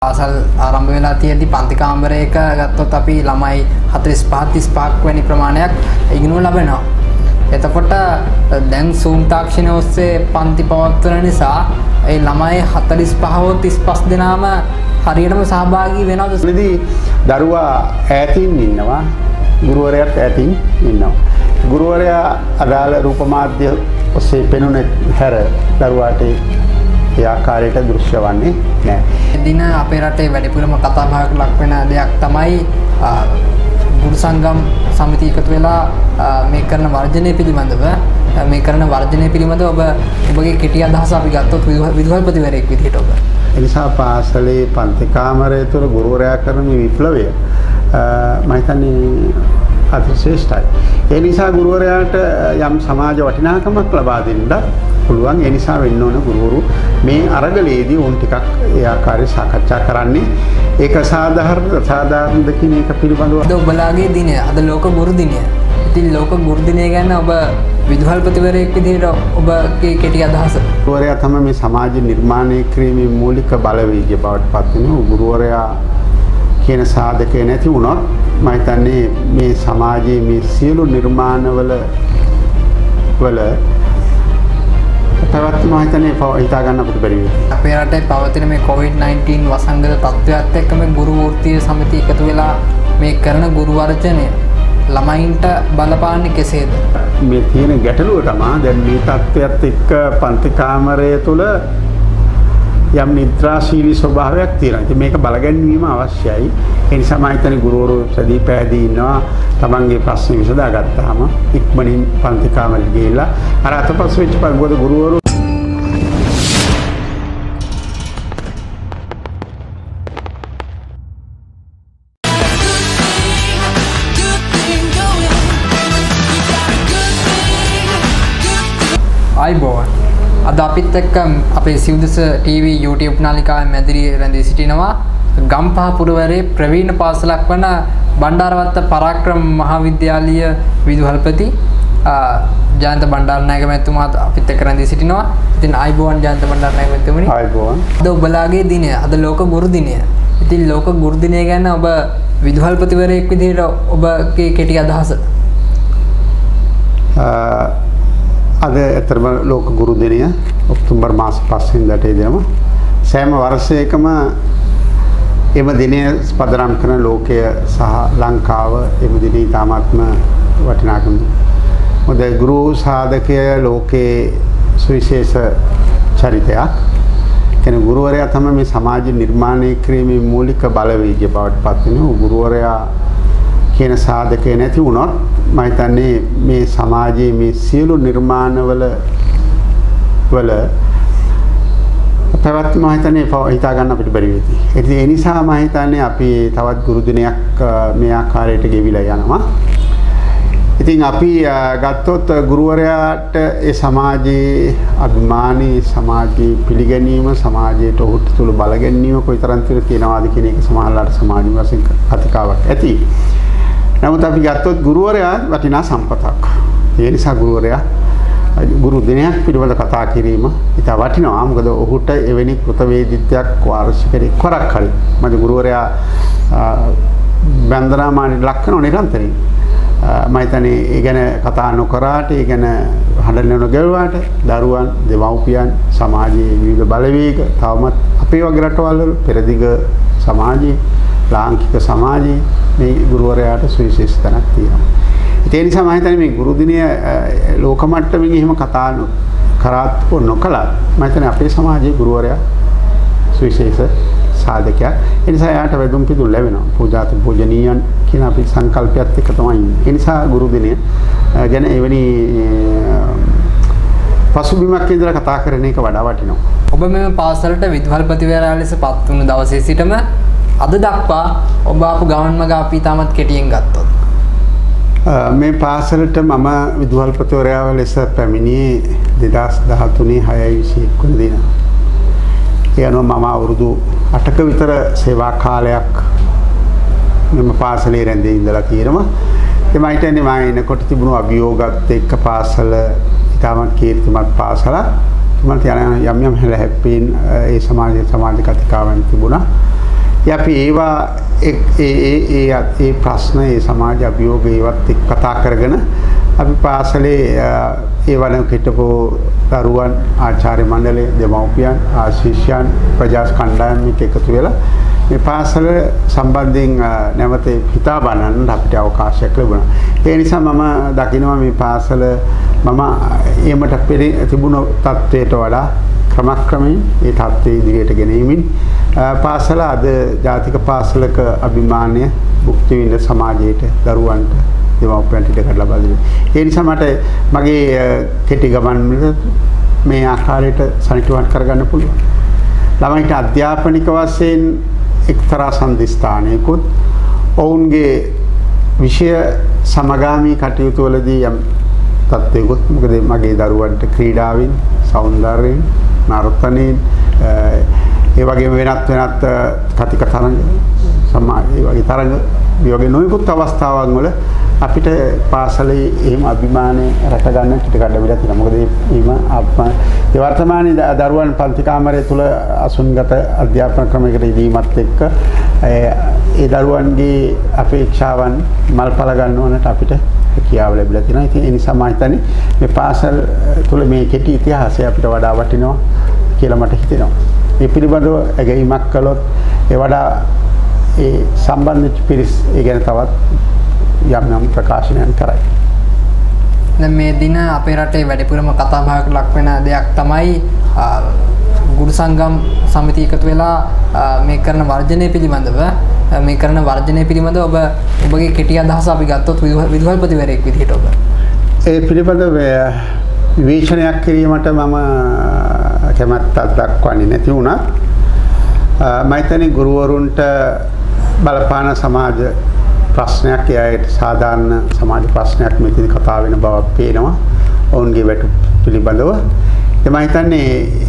පාසල් ආරම්භ වෙලා තියෙද්දි පන්ති කාමරයක ගත්තොත් අපි ළමයි 45 වැනි ප්‍රමාණයක් ඉගෙනුම ලබනවා. එතකොට දැන් Zoom තාක්ෂණය ඔස්සේ පන්ති පවත්වන නිසා ඒ ළමයි 45 හෝ 35 දෙනාම හරියටම සහභාගී වෙනවද? එතනදී දරුවා ඈතින් ඉන්නවා, ගුරුවරයාත් ඈතින් ඉන්නවා. ගුරුවරයා අදාළ රූප මාධ්‍ය ඔස්සේ පෙනුන හැර දරුවාට ඒ ආකාරයට දෘශ්‍ය වන්නේ නැහැ. දින අපේ රටේ වැඩිපුරම කතා බහකට ලක් වෙන දෙයක් තමයි ගුරු සංගම් සමිතිය එකතු වෙලා මේ කරන වර්ජනය පිළිබඳව ඔබගේ කෙටි අදහස අපි ගත්තොත් විදුහල්පතිවරයෙක් විදිහට ඔබ. එනිසා පාසලේ පන්ති කාමරය තුළ ගුරුවරයා කරන මේ විප්ලවය මම හිතන්නේ අතිශ්‍රේෂ්ඨයි. ඒ නිසා ගුරුවරයාට යම් සමාජ වටිනාකමක් ලබා දෙන්න පුළුවන්. ඒ නිසා වෙන්න ඕන ගුරුවරු මේ අරගලයේදී උන් ටිකක් ඒ ආකාරයේ සාකච්ඡා කරන්නේ. ඒක සාධාරණද කියන එක පිළිබඳව අද ඔබලාගේ දිනය, අද ලෝක ගුරු දිනය. ඉතින් ලෝක ගුරු දිනය ගැන ඔබ විදුහල්පතිවරයෙක් විදිහට ඔබගේ කෙටි අදහස? ගුරුවරයා තමයි මේ සමාජ නිර්මාණය කිරීමේ මූලික බලවේගය බවට පත් වෙනවා. ගුරුවරයා කියන සාධකය නැති වුණොත් මම හිතන්නේ මේ සමාජයේ මේ සියලු නිර්මාණවල පැවැත්ම හිතන්නේ හිතා ගන්න අපිට බැරි වෙයි. අපේ රටේ පවතින මේ COVID-19 වසංගත තත්ත්වයත් එක්ක මේ ගුරු වෘත්තීය සමිතිය එකතු වෙලා මේ කරන ගුරු වර්ජනය ළමයින්ට බලපාන්නේ කෙසේද? මේ තියෙන ගැටලුව තමයි දැන් මේ තත්ත්වයත් එක්ක පන්ති කාමරය තුළ යම් නිද්‍රාශීලී ස්වභාවයක් තියෙනවා. ඉතින් මේක බලගැන්වීම අවශ්‍යයි. ඒ නිසා මම හිතන්නේ ගුරුවරු සදී පැහැදී ඉන්නවා. තමන්ගේ ප්‍රශ්න විසඳා ගත්තාම ඉක්මනින් පන්ති කාමරෙට ගිහිල්ලා අර අතපස් වෙච්ච පග්ගොඩ ගුරුවරු අයිබෝන්. අද අපිත් එක්ක අපේ සිව්දස TV YouTube නාලිකාවේ මැදිරියේ රැඳී සිටිනවා ගම්පහ පුරවරේ ප්‍රවීණ පාසලක් වන බණ්ඩාරවත්ත පරාක්‍රම මහාවිද්‍යාලීය විදුහල්පති ජයන්ත බණ්ඩාරනායක මැතිතුමා අපිත් එක්ක රැඳී සිටිනවා. ඉතින් අයිබෝන් ජයන්ත බණ්ඩාරනායක මැතිතුමනි. අයිබෝන්. අද ඔබලාගේ දිනය, අද ලෝක ගුරු දිනය. ඉතින් ලෝක ගුරු දිනය ගැන ඔබ විදුහල්පතිවරයෙක් විදිහට ඔබගේ කෙටි අදහස? අද ඇතරම ලෝක ගුරු දිනය ඔක්තෝබර් මාස 5 වෙනිදාට එදෙනවා. සෑම වර්ෂයකම එම දිනය පදනම් කරන ලෝකය සහ ලංකාව එම දිනය ඉතාමත්ම වටිනාකම. මොකද ගුරු සාධකය ලෝකයේ සුවිශේෂ චරිතයක්. කෙනෙක් ගුරුවරයා තමයි මේ සමාජ නිර්මාණය කිරීමේ මූලික බලවේගය බවට පත් වෙනවා. ගුරුවරයා කියන සාධකය නැති වුණොත් මම හිතන්නේ මේ සමාජයේ මේ සියලු නිර්මාණවල පැවැත්ම මම හිතන්නේ හිතා ගන්න අපිට බැරි වෙයි. ඒ නිසා මම හිතන්නේ අපි තවත් ගුරු දිනයක් මේ ආකාරයට ගෙවිලා යනවා. ඉතින් අපි ගත්තොත් ගුරුවරයාට ඒ සමාජයේ අභිමානී, සමාජයේ පිළිගැනීම, සමාජයට ඔහුට තුල බල ගැනීම කොයිතරම් තියෙනවද කියන එක සමහරවිට සමාජ වශයෙන් කතිකාවක් ඇති. නමුත් අපි ගත්තොත් ගුරුවරයා වටිනා සම්පතක්. ඒ නිසා ගුරුවරයා ගුරු දිනයක් පිළිබඳ කතා කිරීම ඉතා වටිනවා. මොකද ඔහුට එවැනි කෘතවේදීත්වයක් වාර්ෂිකයෙන් කරක් හරි. මම ගුරුවරයා වන්දනාමානට ලක් කරන නිරන්තරයෙන්. මම හිතන්නේ ඒ ගැන කතා නොකරාට, ඒ ගැන හඬන නොගැවුවාට දරුවන්, දෙමව්පියන්, සමාජයේ විවිධ බලවේග තවමත් අපේ වගේ රටවල් වල පෙරදිග සමාජයේ, ලාංකික සමාජයේ මේ ගුරුවරයාට සුවිශේෂ තැනක් තියෙනවා. ඒ නිසා මම හිතන්නේ මේ ගුරු දිනය ලෝක මට්ටමින් එහෙම කතා කරාත් නොකලත් මම හිතන්නේ අපේ සමාජයේ ගුරුවරයා සුවිශේෂ සාධකයක්. ඒ නිසා යාට වැදුම් පිදුම් ලැබෙනවා. පූජාත පූජනීයන් කියන අපි සංකල්පයත් එක්ක තමයි ඉන්නේ. ඒ නිසා ගුරු දිනය ගැන එවැනි පසුබිමක් ඉදලා කතා කරන එක වඩා වටිනවා. ඔබ මෙම පාසලට විදුහල්පතිවරයා ලෙස පත් වුණු දවසේ සිටම අද දක්වා ඔබ ආපු ගමන් මඟ අපි තාමත් කෙටියෙන් ගත්තොත් මේ පාසලට මම විදුහල්පතිවරයාව ලෙස පැමිණියේ 2013 6/21 වන දින. ඒ අනුව මම අවුරුදු 8ක විතර සේවා කාලයක් මෙම පාසලේ රැඳී ඉඳලා තියෙනවා. එමය හිතන්නේ මම එනකොට තිබුණු අභියෝගات එක්ක පාසල ඉතාමත් කීර්තිමත් පාසලක්. මම යම් හැලහැප්පීන් ඒ සමාජ කතිකාවන් තිබුණා. අපි ඒවා ඒ ප්‍රශ්න ඒ සමාජ අභියෝග ඒවත් එක්ක කතා කරගෙන අපි පාසලේ ඒ වන හිටපු දරුවන් ආචාර්ය මණ්ඩලය දෙමව්පියන් ආශිෂ්‍යයන් ප්‍රජා කණ්ඩායම් එකතු වෙලා මේ පාසල සම්බන්ධයෙන් නැවත හිතා බලන්න අපිට අවකාශයක් ලැබුණා. ඒ නිසා මම දකිනවා මේ පාසල මම එමට පෙර තිබුණු තත්ත්වයට වඩා ක්‍රමක්‍රමයෙන් ඒ තත්ත්වයේ ඉදිරියට ගෙනීමෙන් පාසල අද ජාතික පාසලක අභිමානය භුක්ති විඳ සමාජයට දරුවන්ට දෙමව්පියන්ට ඉඩකඩ ලබා දෙනවා. ඒ නිසා මට මගේ කෙටි ගමන් මේ ආකාරයට සනිටුවන් කරගන්න පුළුවන්. ළමයින්ට අධ්‍යාපනික වශයෙන් එක්තරා සම්දිස්ථානයකුත් ඔවුන්ගේ විෂය සමගාමී කටයුතු වලදී යම් තත්ත්වයකුත් මොකද මගේ දරුවන්ට ක්‍රීඩාවෙන් සෞන්දර්යයෙන් නර්තනයෙන් ඒ වගේම වෙනත් කතික තරඟ සමාජ ඒ වගේ තරඟ යෝගේ නොයෙකුත් අවස්ථාවන් වල අපිට පාසලේ එහෙම අභිමානය රැක ගන්න ටික ලැබිලා තියෙනවා. මොකද මේ වර්තමානයේ දරුවන් පන්ති කාමරය තුල අසුන්ගත අධ්‍යාපන ක්‍රමයකට ඉදීමත් එක්ක ඒ දරුවන්ගේ අපේක්ෂාවන් මල්පල ගන්නවනට අපිට කියාව ලැබිලා තියෙනවා. ඉතින් ඒ නිසා මම හිතන්නේ මේ පාසල් තුල මේ කෙටි ඉතිහාසය අපිට වඩා වටිනවා කියලා මට හිතෙනවා. මේ පිළිබඳව ඇගීමක් කළොත් ඒ වඩා ඒ සම්බන්ධ පිරිස් ඒ ගැන තවත් යම් ප්‍රකාශනයන් කරයි. දැන් මේ දින අපේ රටේ වැඩිපුරම කතා බහකට ලක් වෙන දෙයක් තමයි ගුරු සංගම් සමිතිය එකතු වෙලා මේ කරන වර්ජනය පිළිබඳව ඔබගේ කෙටි අදහස අපි ගත්තොත් විදුහල්පතිවරයෙක් විදිහට ඔබ ඒ පිළිබඳව විවේචනයක් කිරීමට මම කැමැත්තක් දක්වන්නේ නැති වුණත් මම හිතන්නේ ගුරුවරුන්ට බලපාන සමාජ ප්‍රශ්නයක් එයාට සාධාරණ සමාජ ප්‍රශ්නයක් මෙතන කතා වෙන බවක් පේනවා ඔවුන්ගේ වැටු පිළිබඳව. මම හිතන්නේ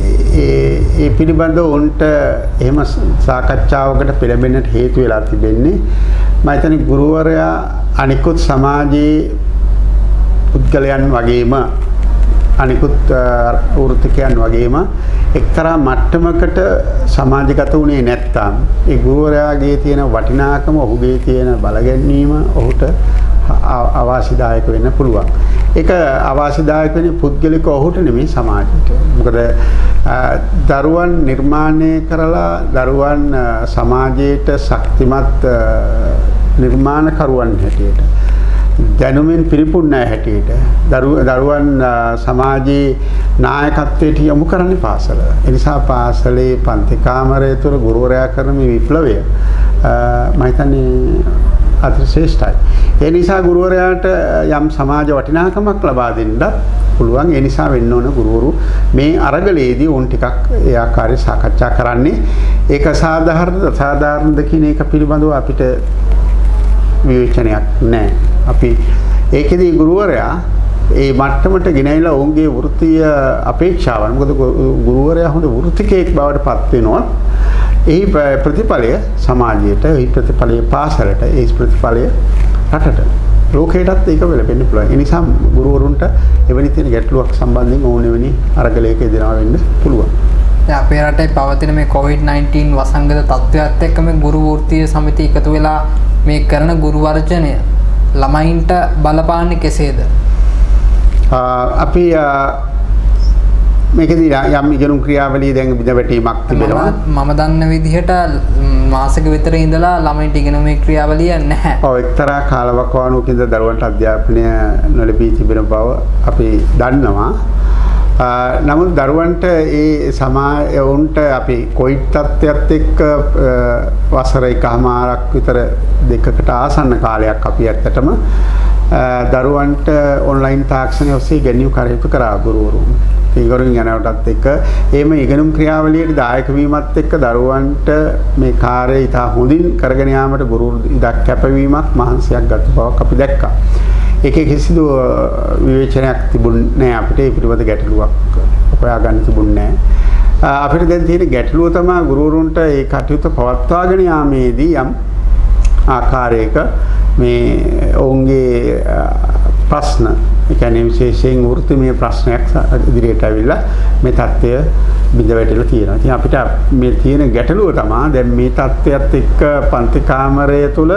ඒ පිළිබඳව උන්ට එහෙම සාකච්ඡාවකට පෙළඹෙන්නට හේතු වෙලා තිබෙන්නේ මම හිතන්නේ ගුරුවරයා අනිකුත් සමාජයේ පුද්ගලයන් වගේම අනිකුත් වෘත්තිකයන් වගේම එක්තරා මට්ටමකට සමාජගත වුණේ නැත්නම් ඒ ගුරුවරයාගේ තියෙන වටිනාකම ඔහුගේ තියෙන බලගැන්වීම ඔහුට අවාසිදායක වෙන්න පුළුවන්. ඒක අවාසිදායක වෙන්නේ පුද්ගලික ඔහුට නෙමෙයි සමාජයට. මොකද දරුවන් නිර්මාණය කරලා දරුවන් සමාජයට ශක්තිමත් නිර්මාණකරුවන් හැටියට දැනුමින් පිරිපුන් නැහැ හැටියට දරුවන් සමාජයේ නායකත්වයට යොමු කරන්නේ පාසල. ඒ නිසා පාසලේ පන්ති කාමරය තුළ ගුරුවරයා කරන මේ විප්ලවය මම හිතන්නේ අතිශේෂ්ඨයි. ඒ නිසා ගුරුවරයාට යම් සමාජ වටිනාකමක් ලබා දෙන්නත් පුළුවන්. ඒ නිසා වෙන්න ඕන ගුරුවරු මේ අරගලයේදී උන් ටිකක් ඒ ආකාරයේ සාකච්ඡා කරන්නේ ඒක සාධාරණද කියන එක පිළිබඳව අපිට විවේචනයක් නැහැ. අපි ඒකෙදී ගුරුවරයා ඒ මට්ටමට ගෙනයිලා ඔවුන්ගේ වෘත්තීය අපේක්ෂාවන් මොකද ගුරුවරයා හොඳ වෘත්තිකයෙක් බවට පත් වෙනවා. එහි ප්‍රතිඵලය සමාජයට, එහි ප්‍රතිඵලය පාසලට, එහි ප්‍රතිඵලය රටට, ලෝකයටත් ඒක වෙලෙන්න පුළුවන්. ඒ නිසා ගුරුවරුන්ට එවැනි තියෙන ගැටලුවක් සම්බන්ධයෙන් ඕනෙවෙනි අරගලයක යෙදෙනවා වෙන්න පුළුවන්. දැන් අපේ රටේ පවතින මේ COVID-19 වසංගත තත්ත්වයත් එක්ක මේ ගුරු වෘත්තීය සමිතිය එකතු වෙලා මේ කරන ගුරු වර්ජනය ළමයින්ට බලපාන්නේ කෙසේද? අපි මේකදී යම් ඉගෙනුම් ක්‍රියාවලිය දැන් විදවැටීමක් තිබෙනවා. මම දන්න විදිහට මාසෙක විතර ඉඳලා ළමයින්ට ඉගෙනුමේ ක්‍රියාවලිය නැහැ. ඔව් එක්තරා කාලවකවානුවකින්ද දරුවන්ට අධ්‍යාපනය නොලැබී තිබෙන බව අපි දන්නවා. නමුත් දරුවන්ට ඒ සමාජයට අපි කොයිඩ් තත්ත්වයට එක්ක වසර එකමාරක් විතර දෙකකට ආසන්න කාලයක් අපි ඇත්තටම දරුවන්ට ඔන්ලයින් තාක්ෂණය ඔස්සේ ඉගෙනීම් කටයුතු කරා ගුරුවරුන්. ඉගෙනුම් යනකොටත් එක්ක එහෙම ඉගෙනුම් ක්‍රියාවලියට දායක වීමත් එක්ක දරුවන්ට මේ කාර්යය ඉතා හොඳින් කරගෙන යාමට ගුරුවරු ඉදක් කැපවීමක් මහන්සියක් ගත බවක් අපි දැක්කා. ඒකේ කිසිදු විවේචනයක් තිබුණේ නැහැ අපිට. ඒ පිළිබඳ ගැටලුවක් හොයාගන්න තිබුණේ නැහැ. අපිට දැන් තියෙන ගැටලුව තමයි ගුරුවරුන්ට ඒ කටයුතු පවත්වාගෙන යාමේදී යම් ආකාරයක මේ ඔවුන්ගේ ප්‍රශ්න, ඒ කියන්නේ විශේෂයෙන් වෘත්තීය ප්‍රශ්නයක් ඉදිරියට ඇවිල්ලා මේ தත්ත්වය බිඳ වැටිලා තියෙනවා. ඉතින් අපිට මේ තියෙන ගැටලුව තමයි දැන් මේ තත්ත්වයට එක්ක පන්ති කාමරය තුල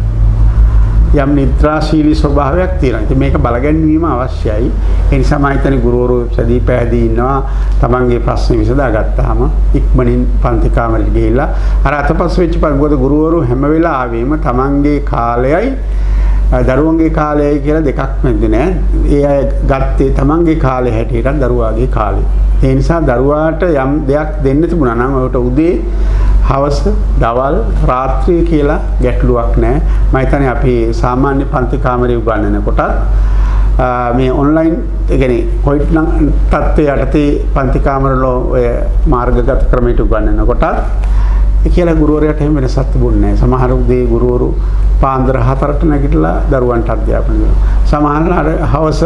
යම් නිද්‍රාශීලී ස්වභාවයක් තියෙනවා. ඉතින් මේක බලගැන්වීම අවශ්‍යයි. ඒ නිසා මම හිතන්නේ ගුරුවරු සැදී පැහැදී ඉන්නවා. තමන්ගේ ප්‍රශ්න විසඳා ගත්තාම ඉක්මනින් පන්ති කාමරෙට ගිහිල්ලා අර අතපස් වෙච්ච මොකද ගුරුවරු හැම වෙලාවෙම තමන්ගේ කාලයයි දරුවන්ගේ කාලයයි කියලා දෙකක් නැද්ද නෑ. ඒ අය ගත්තේ තමන්ගේ කාලේ හැටියට දරුවාගේ කාලේ. ඒ නිසා දරුවාට යම් දෙයක් දෙන්න තිබුණා නම් ඔහුට උදේ හවස දවල් රාත්‍රිය කියලා ගැටලුවක් නැහැ. මම හිතන්නේ අපි සාමාන්‍ය පන්ති කාමරේ උගන්වනකොටත් මේ ඔන්ලයින් ඒ කියන්නේ කොයිට් නම් තත්ත්වයට යටතේ පන්ති කාමරවල ඔය මාර්ගගත ක්‍රමයට උගන්වනකොටත් ඒ කියලා ගුරුවරයාට එහෙම වෙනසක් තිබුණේ නැහැ. සමහර උදේ ගුරුවරු පාන්දර 4ට නැගිටලා දරුවන්ට අධ්‍යාපනය කරනවා. සමහර හවස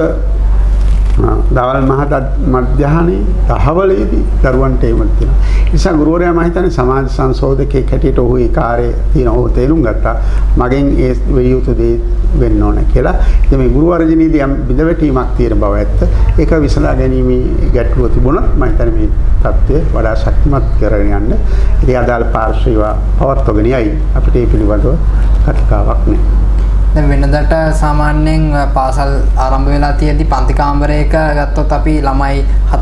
දවල් මධ්‍යහනේ දහවලේදී දරුවන්ට ඒමත් තියෙනවා. ඒ නිසා ගුරුවරයා මම හිතන්නේ සමාජ සංශෝධකයෙක් හැටියට ඔහු ඒ කාර්යය තියෙන ඔහු තේරුම් ගත්තා. මගෙන් ඒ වෙය යුතු දේ වෙන්න ඕන කියලා. ඉතින් මේ ගුරු වර්ජනීයදී යම් බිඳවැටීමක් තියෙන බව ඇත්ත. ඒක විසඳා ගැනීමේ ගැටලුව තිබුණොත් මම හිතන්නේ මේ තත්ත්වය වඩා ශක්තිමත් කරගෙන යන්න. ඉතින් අදාළ පාර්ශ්වීය පවත්වගෙන යයි අපිට මේ පිළිබඳව කතිකාවක් නැහැ. දැන් වෙනදට සාමාන්‍යයෙන් පාසල් ආරම්භ වෙලා තියෙද්දි පන්ති කාමරයක ගත්තොත් අපි ළමයි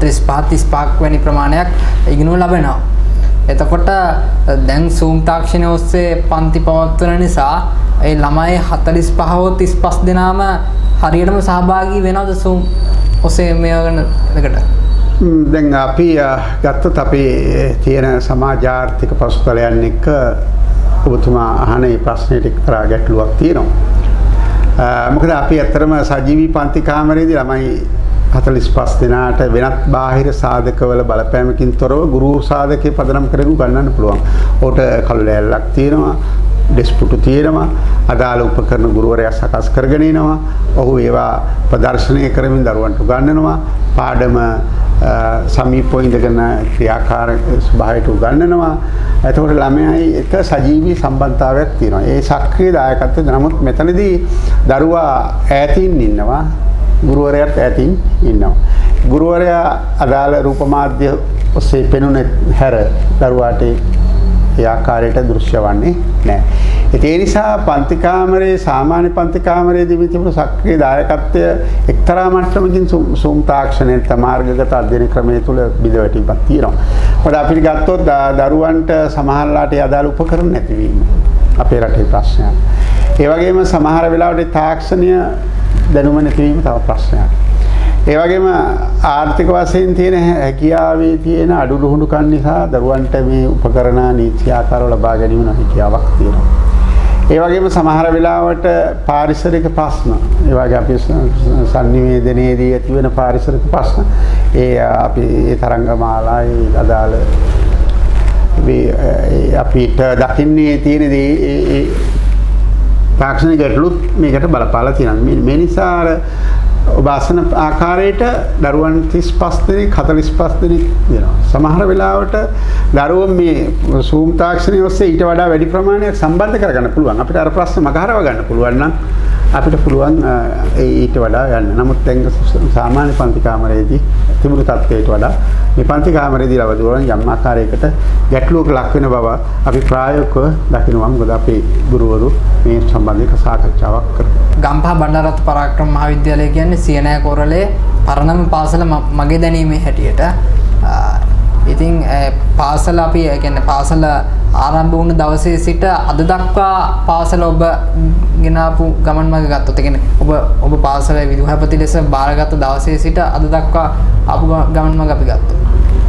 45 වැනි ප්‍රමාණයක් ඉගෙනුම ලබනවා. එතකොට දැන් Zoom තාක්ෂණය ඔස්සේ පන්ති පවත්වන නිසා ඒ ළමයි 45 හෝ 35 දෙනාම හරියටම සහභාගී වෙනවද Zoom ඔස්සේ මේ වෙන එකට? දැන් අපි ගත්තොත් අපේ තියෙන සමාජාර්ථික පසුතලයන් එක්ක ඔබතුමා අහන මේ ප්‍රශ්නෙට එක්තරා ගැටලුවක් තියෙනවා. මොකද අපි ඇත්තටම සජීවී පන්ති කාමරයේදී ළමයි 45 දෙනාට වෙනත් බාහිර සාධකවල බලපෑමකින් තොරව ගුරු සාධකේ පදනම් කරගෙන ගන්නන්න පුළුවන්. ඕට කළු ලෑල්ලක් තියෙනවා, ඩෙස්පුටු තියෙනවා, අදාළ උපකරණ ගුරුවරයා සකස් කරගෙන එනවා. ඔහු ඒවා ප්‍රදර්ශනය කරමින් දරුවන්ට උගන්වනවා. පාඩම සමීපව ඉඳගෙන ක්‍රියාකාර ස්වභාවයට උගන්වනවා. එතකොට ළමයි එක සජීවී සම්බන්ධතාවයක් තියෙනවා. ඒ සක්‍රීය දායකත්වය නමුත් මෙතනදී දරුවා ඈතින් ඉන්නවා, ගුරුවරයාත් ඈතින් ඉන්නවා. ගුරුවරයා අදාළ රූප මාධ්‍ය ඔස්සේ පෙනුනේ හැර දරුවාට ඒ ආකාරයට දෘශ්‍ය වන්නේ නැහැ. ඒ නිසා පන්ති කාමරේ සාමාන්‍ය පන්ති කාමරේදී තිබුණු සක්‍රීය දායකත්වය එක්තරා මට්ටමකින් Zoom තාක්ෂණයට මාර්ගගත අධ්‍යයන ක්‍රමයේ තුල බිඳවැටීමක් තියෙනවා. මොකද අපිට ගත්තොත් දරුවන්ට සමහරලාට අදාළ උපකරණ නැතිවීම අපේ රටේ ප්‍රශ්නයක්. ඒ වගේම සමහර වෙලාවට තාක්ෂණීය දැනුම නැතිවීම තව ප්‍රශ්නයක්. ඒ වගේම ආර්ථික වශයෙන් තියෙන හැකියාවේ තියෙන අඩුලුහුඬුකම් නිසා දරුවන්ට මේ උපකරණ නීති ආකාරව ලබා ගැනීම නොහැකියාවක් තියෙනවා. ඒ වගේම සමහර වෙලාවට පාරිසරික ප්‍රශ්න, ඒ වගේ අපි සංනිවේදනයේදී ඇති වෙන පාරිසරික ප්‍රශ්න, අපි ඒ තරංගමාලා අදාළ අපිට දකින්නේ තියෙන දේ තාක්ෂණික ගැටලුත් මේකට බලපාලා තියෙනවා. මේ නිසා ඔබ අසන ආකාරයට දරුවන් 35 දෙනෙක් 45 දෙනෙක් වෙනවා. සමහර වෙලාවට දරුවෝ මේ Zoom තාක්ෂණය ඔස්සේ ඊට වඩා වැඩි ප්‍රමාණයක් සම්බන්ධ කරගන්න පුළුවන්. අපිට අර ප්‍රශ්න මගහරව ගන්න පුළුවන් නම් අපිට පුළුවන් ඊට වඩා යන්න. නමුත් දැන් සාමාන්‍ය පන්ති කාමරයේදී තිබුණු තත්ත්වයට වඩා මේ පන්ති කාමරයේදී ලබන යම් ආකාරයකට ගැටලුවක ලක් වෙන බව අපි ප්‍රායෝගිකව දකිනවා. මොකද අපේ ගුරුවරු මේ සම්බන්ධව සාකච්ඡාවක් කරනවා. ගම්පහ බණ්ඩාරරත්න පරාක්‍රම මහාවිද්‍යාලය කියන්නේ සියනෑ කොරළේ පරණම පාසල මගේ දැනීමේ හැටියට. ඉතින් පාසල අපි කියන්නේ පාසල ආරම්භ වුණ දවසේ සිට අද දක්වා පාසල ඔබ ගෙනාපු ගමන් මඟ ගත්තොත්, ඒ කියන්නේ ඔබ පාසලේ විදුහල්පති ලෙස බාරගත් දවසේ සිට අද දක්වා ආපු ගමන් මඟ අපි ගත්තොත්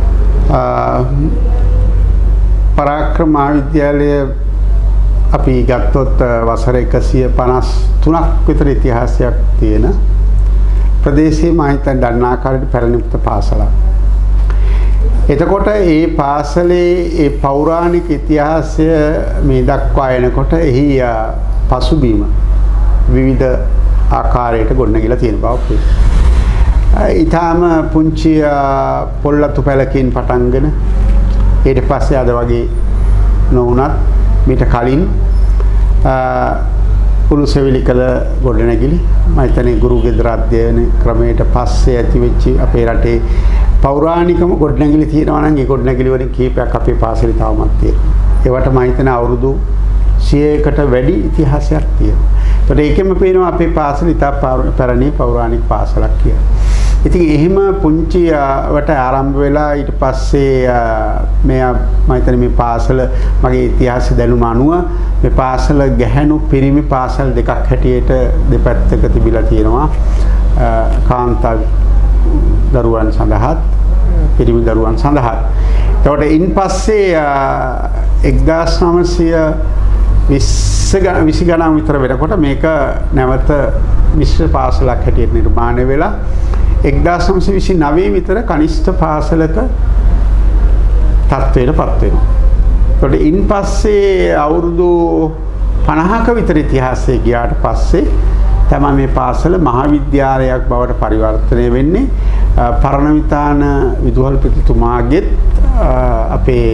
පරාක්‍රම මහාවිද්‍යාලය අපි ගත්තොත් වසර 153ක් විතර ඉතිහාසයක් තියෙන ප්‍රදේශයේ මම හිතන දන්න ආකාරයට පැරණිම පාසලක්. එතකොට ඒ පාසලේ ඒ පෞරාණික ඉතිහාසය මේ දක්වා එනකොට එහි පසුබිම විවිධ ආකාරයකට ගොඩනැගිලා තියෙන බව පේනවා. ඊටාම පුංචි පොල්ලතු පැලකින් පටන්ගෙන ඊට පස්සේ අද වගේ නොවුනත් මීට කලින් කුරුසෙවිලි කළ ගොඩනැගිලි මම හිතන්නේ ගුරු ගෙදර අධ්‍යයන ක්‍රමයට පස්සේ ඇති වෙච්ච අපේ රටේ පෞරාණිකම ගොඩනැගිලි තියෙනවා නම් ඒ ගොඩනැගිලි වලින් කීපයක් අපේ පාසලේ තවමත් තියෙනවා. ඒවට මම හිතන අවුරුදු 100කට වැඩි ඉතිහාසයක් තියෙනවා. ඒකට ඒකෙම පේනවා අපේ පාසල ඉතා පැරණි පෞරාණික පාසලක් කියලා. ඉතින් එහෙම පුංචි වට ආරම්භ වෙලා ඊට පස්සේ මම හිතන්නේ මේ පාසල මගේ ඉතිහාසය දැනුම අනුව මේ පාසල ගැහැණු පිරිමි පාසල් දෙකක් හැටියට දෙපැත්තක තිබිලා තියෙනවා. කාන්තා දරුවන් සඳහාත් පිරිමි දරුවන් සඳහාත්. ඒකට ඉන් පස්සේ 1920 ගණන් විතර වෙනකොට මේක නැවත මිශ්‍ර පාසලක් හැටියට නිර්මාණය වෙලා 1929 විතර කනිෂ්ඨ පාසලක තත්ත්වයටපත් වෙනවා. ඒකට ඉන් පස්සේ අවුරුදු 50ක විතර ඉතිහාසය ගියාට පස්සේ තමයි මේ පාසල මහාවිද්‍යාලයක් බවට පරිවර්තනය වෙන්නේ. පරණවිතාන විදුහල්පතිතුමාගෙත් අපේ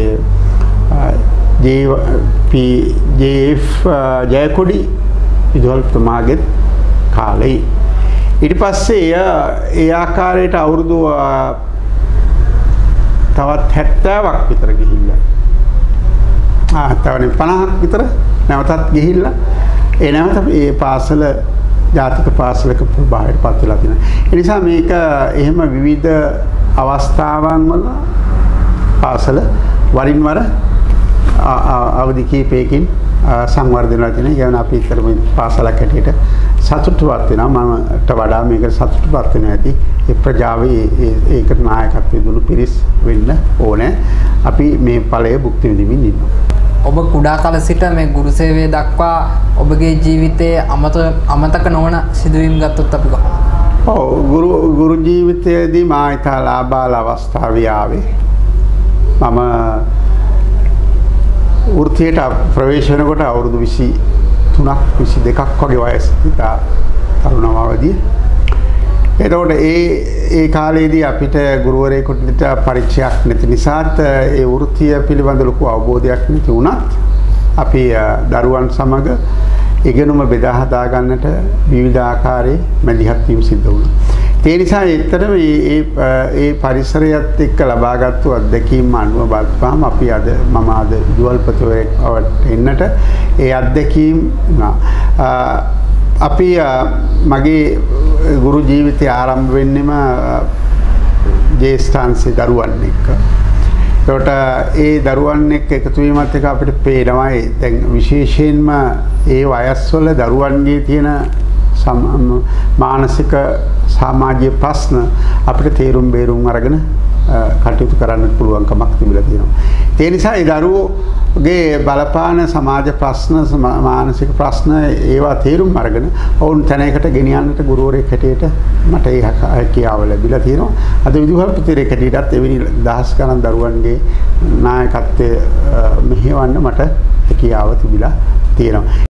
ජේ.එෆ්. ජයකොඩි විදුහල්පතිතුමාගෙත් කාලේ. ඊට පස්සේ ඒ ආකාරයට අවුරුදු තවත් 70ක් විතර ගිහිල්ලා තවනේ 50ක් විතර නැවතත් ගිහිල්ලා ඒ නැවත මේ පාසල ජාතික පාසලක ප්‍රභාවයට පත් වෙලා තියෙනවා. ඒ නිසා මේක එහෙම විවිධ අවස්ථාවන් වල පාසල වරින් වර අවදි කීපයකින් සංවර්ධනය වෙලා තියෙනවා. ඒ කියන්නේ අපි ඉතරම පාසලක් හැටියට සතුටුවත් වෙනවා. මමට වඩා මේක සතුටුපත් වෙනවා ඇති. ඒ ප්‍රජාවේ ඒකට නායකත්වයේ දුණු පිරිස් වෙන්න ඕනේ. අපි මේ ඵලය භුක්ති විඳින්න ඉන්නවා. ඔබ කුඩා කාල සිට මේ ගුරු සේවය දක්වා ඔබගේ ජීවිතයේ අමතක නොවන සිදුවීම් ගත්තොත් අපි කොහොමද? ඔව් ගුරු ජීවිතයේදී මා ඉතා ලාබාල අවස්ථාවේ ආවේ. මම වෘත්තියට ප්‍රවේශ වෙනකොට අවුරුදු 23ක් 22ක් වගේ වයස ඉතා තරුණ අවදියේ. එතකොට ඒ කාලේදී අපිට ගුරුවරයෙකුට පරිචයක් නැති නිසාත් ඒ වෘත්තිය පිළිබඳ ලොකු අවබෝධයක් නැති වුණත් අපි දරුවන් සමග ඉගෙනුම බෙදා හදා ගන්නට විවිධ ආකාරයේ මැදිහත් වීම සිද්ධ වුණා. ඒ නිසා ඇත්තටම මේ පරිසරයත් එක්ක ලබාගත්තු අත්දැකීම් අනුව බලපුවාම අපි මම අද විදුහල්පතිවරයෙක් එන්නට ඒ අත්දැකීම් අපි මගේ ගුරු ජීවිතය ආරම්භ වෙන්නෙම ජේෂ්ඨාංශේ දරුවන් එක්ක. ඒකට ඒ දරුවන් එක්ක එකතු වීමත් එක්ක අපිට පේනවා දැන් විශේෂයෙන්ම ඒ වයස්වල දරුවන්ගේ තියෙන මානසික සමාජීය ප්‍රශ්න අපිට තේරුම් බේරුම් අරගෙන කටයුතු කරන්න පුළුවන්කමක් තිබිලා තියෙනවා. ඒ නිසා ඒ දරුවෝගේ බලපාන සමාජ ප්‍රශ්න මානසික ප්‍රශ්න ඒවා තේරුම් අරගෙන ඔවුන් තැනකට ගෙනියන්නට ගුරුවරයෙක් හැටියට මට ඒ හැකියාව ලැබිලා තියෙනවා. අද විදුහල්පතිවරයෙක් හැටියටත් එවැනි දහස් ගණන් දරුවන්ගේ නායකත්වය මෙහෙවන්න මට හැකියාව තිබිලා තියෙනවා.